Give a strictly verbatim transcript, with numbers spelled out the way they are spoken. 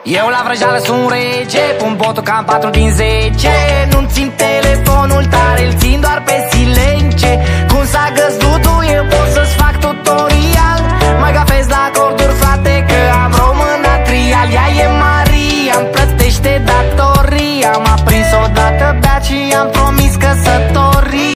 Eu la vrăjeală sunt rege, pun botul cam patru din zece. Nu-mi țin telefonul tare, îl țin